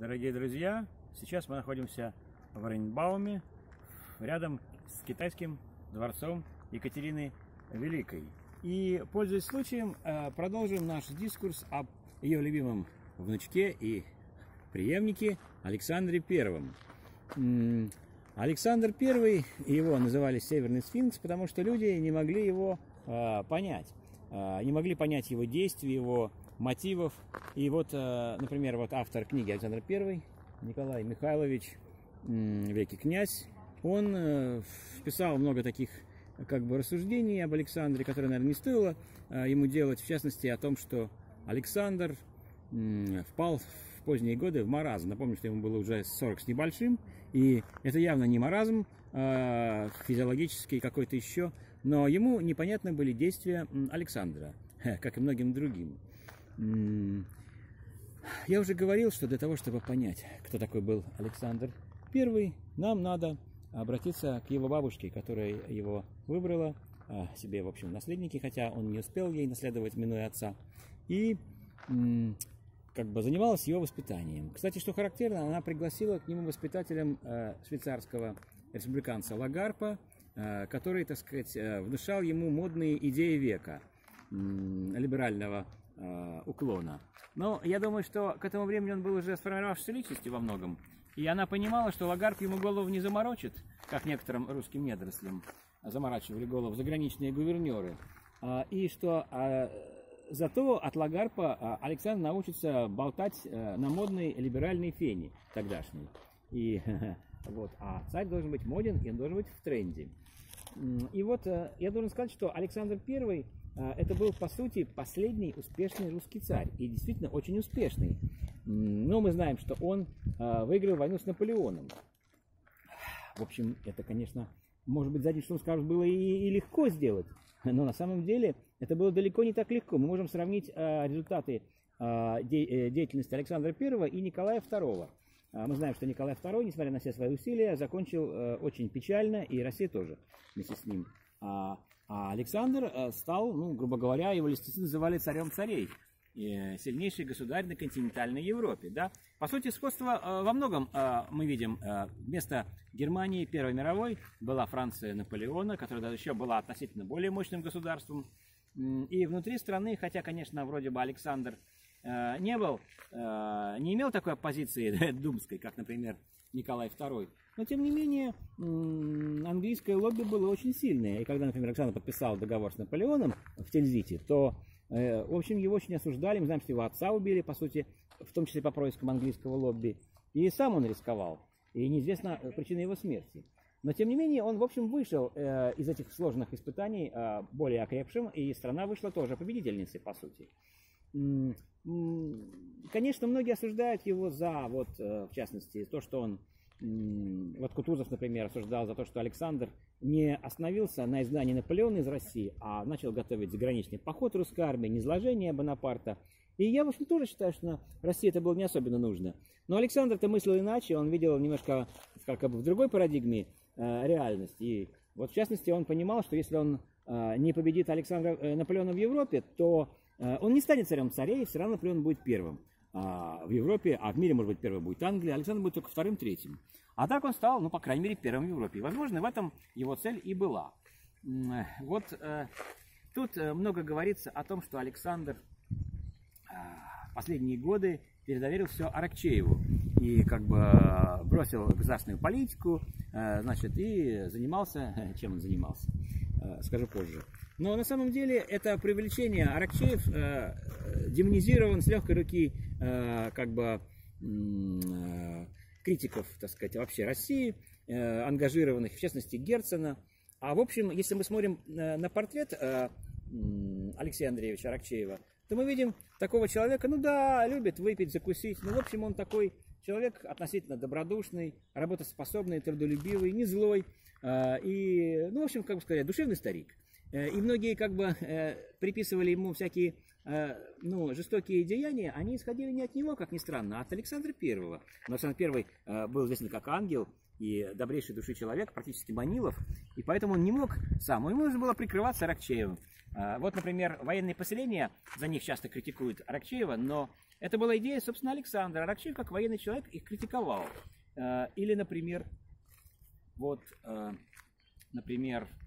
Дорогие друзья, сейчас мы находимся в Оренбауме, рядом с китайским дворцом Екатерины Великой. И, пользуясь случаем, продолжим наш дискурс об ее любимом внучке и преемнике Александре Первом. Александр I, его называли Северный Сфинкс, потому что люди не могли его понять. Не могли понять его действий, его мотивов. И вот, например, вот автор книги Александр I, Николай Михайлович, великий князь, он вписал много таких рассуждений об Александре, которые, наверное, не стоило ему делать, в частности, о том, что Александр впал в поздние годы в маразм. Напомню, что ему было уже 40 с небольшим, и это явно не маразм, физиологический какой-то еще, но ему непонятны были действия Александра, как и многим другим. Я уже говорил, что для того, чтобы понять, кто такой был Александр I, нам надо обратиться к его бабушке, которая его выбрала себе, в общем, наследники, хотя он не успел ей наследовать, минуя отца, и занималась его воспитанием. Кстати, что характерно, она пригласила к нему воспитателем швейцарского республиканца Лагарпа, который, так сказать, внушал ему модные идеи века, либерального уклона. Но я думаю, что к этому времени он был уже сформировавшейся личностью во многом, и она понимала, что Лагарп ему голову не заморочит, как некоторым русским недорослям заморачивали голову заграничные гувернеры, и что зато от Лагарпа Александр научится болтать на модной либеральной фене тогдашней. И вот, а царь должен быть моден, и он должен быть в тренде. И вот я должен сказать, что Александр I это был, по сути, последний успешный русский царь, и действительно очень успешный. Но мы знаем, что он выиграл войну с Наполеоном. В общем, это, конечно, может быть, сзади, что он скажет, было и легко сделать, но на самом деле это было далеко не так легко. Мы можем сравнить результаты деятельности Александра I и Николая II. Мы знаем, что Николай II, несмотря на все свои усилия, закончил очень печально, и Россия тоже вместе с ним. А Александр стал, грубо говоря, его листицы называли царем царей, сильнейший государь на континентальной Европе. Да? По сути, сходство во многом мы видим. Вместо Германии Первой мировой была Франция Наполеона, которая даже еще была относительно более мощным государством. И внутри страны, хотя, конечно, вроде бы Александр не имел такой оппозиции думской, как, например, Николай II, но, тем не менее, английское лобби было очень сильное. И когда, например, Александр подписал договор с Наполеоном в Тильзите, то, в общем, его очень осуждали. Мы знаем, что его отца убили, по сути, в том числе по проискам английского лобби. И сам он рисковал. И неизвестна причина его смерти. Но, тем не менее, он, в общем, вышел из этих сложных испытаний более окрепшим, и страна вышла тоже победительницей, по сути. Конечно, многие осуждают его за, в частности, то, что он, Кутузов, например, осуждал за то, что Александр не остановился на изгнании Наполеона из России, а начал готовить заграничный поход русской армии, низложение Бонапарта. И я, в общем, тоже считаю, что на России это было не особенно нужно. Но Александр-то мыслил иначе, он видел немножко в другой парадигме реальность. И в частности, он понимал, что если он не победит Наполеона в Европе, то он не станет царем царей, все равно Наполеон будет первым в Европе, а в мире, может быть, первым будет Англия, Александр будет только вторым, третьим. А так он стал, по крайней мере, первым в Европе. И, возможно, в этом его цель и была. Тут много говорится о том, что Александр последние годы передоверил все Аракчееву и бросил государственную политику, и занимался, чем он занимался, скажу позже. Но на самом деле это привлечение. Аракчеев демонизирован с легкой руки критиков, так сказать, вообще России, ангажированных, в частности, Герцена. А в общем, если мы смотрим на портрет Алексея Андреевича Аракчеева, то мы видим такого человека, любит выпить, закусить, но в общем он такой человек относительно добродушный, работоспособный, трудолюбивый, не злой, и, в общем, душевный старик. И многие приписывали ему всякие жестокие деяния, они исходили не от него, как ни странно, а от Александра I. Но Александр I был известен как ангел и добрейшей души человек, практически Манилов, и поэтому он не мог сам, ему нужно было прикрываться Аракчеевым. Например, военные поселения, за них часто критикуют Аракчеева, но Это была идея, собственно, Александра. Аракчеев, как военный человек, их критиковал. Или, например, вот, например,